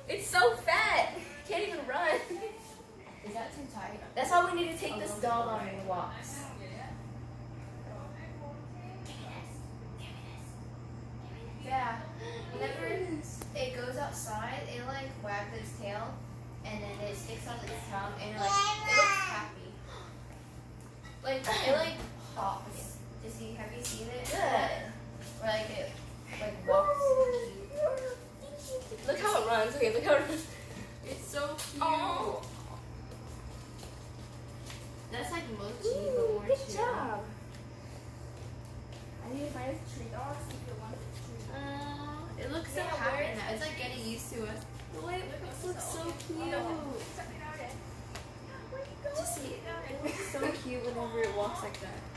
It's so fat. Can't even run. Is that too tight? That's why we need to take this dog on walks. Yeah. Whenever it goes outside, it like wags its tail, and then it sticks out its tongue, and it looks happy. Like it like hops. Have you seen it? Good. Or like it walks. Look how it runs. Okay, look how it runs. It's so cute. Oh. That's like Mochi, but more Good chill. job. I need to find a tree dog, see if it wants a tree. It looks so happy now. It's like getting used to us. The way it looks so cute. Just see it. It looks so cute whenever it walks like that.